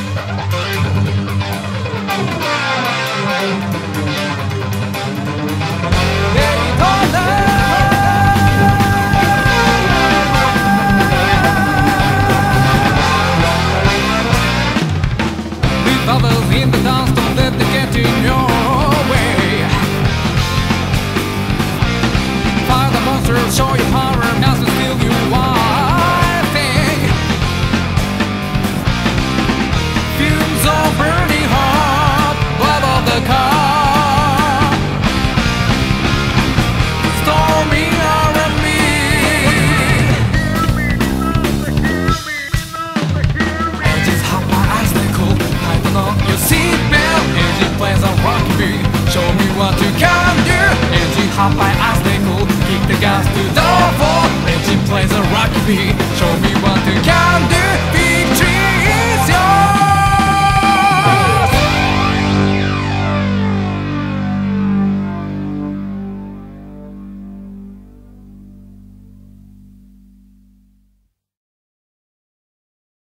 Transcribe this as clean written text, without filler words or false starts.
Others in the dance, don't let them get in your way. Fight the monster, show your power, now to steal you one thing. Fumes are burning hot, blood of the car. Storming around me. Edges hot, my eyes they cool. Tighten on your seatbelt. Engine plays a rocky beat. Show me what you can do. Engine hot, my eyes they cool. Kick the gas to the floor. Engine plays a rocky beat. Show me what you can do.